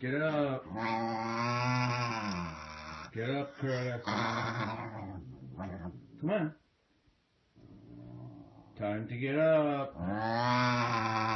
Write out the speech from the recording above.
Get up. Get up, Curtis. Come on. Time to get up.